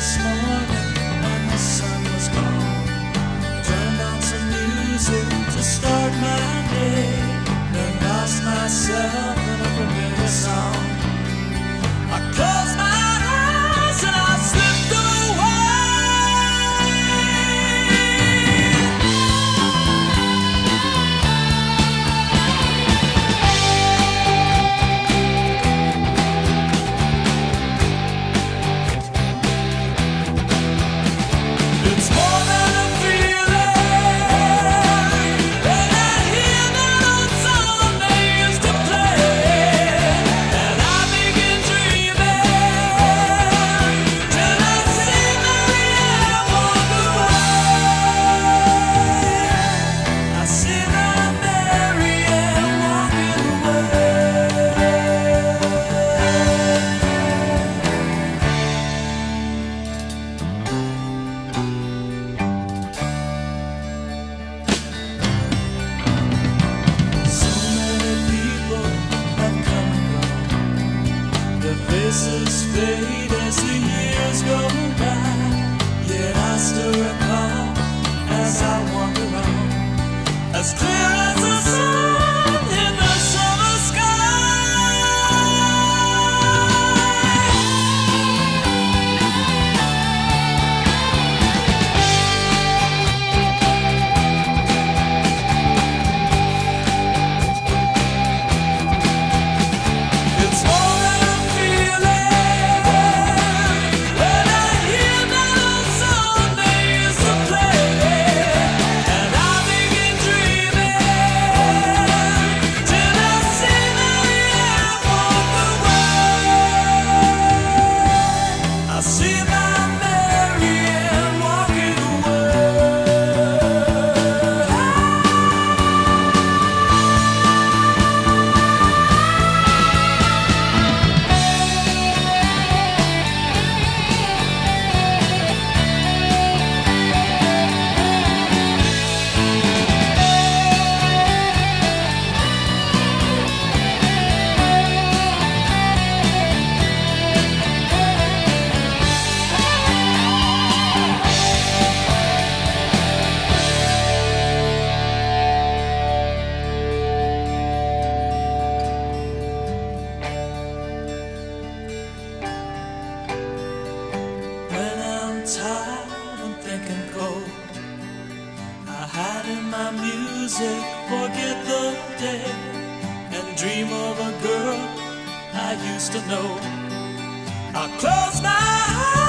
this morning when the sun was gone. Turned on some music to start my day, then lost myself in a familiar song. I closed my eyes and I slipped away. It's more than a feeling when I hear that old song they used to play, and I begin dreaming till I see Marianne walk away. I see that Marianne walking So many people have come and gone. Their faces fade as the years go by. Yet I still recall as I wander on, as clear as the sun in the summer sky. It's more than a feeling when I hear that old song they used to play, and I begin dreaming till I see Marianne walk away. I see my Marianne walking when I'm tired and thinking cold. I hide in my music, forget the day, and dream of a girl I used to know. I close my eyes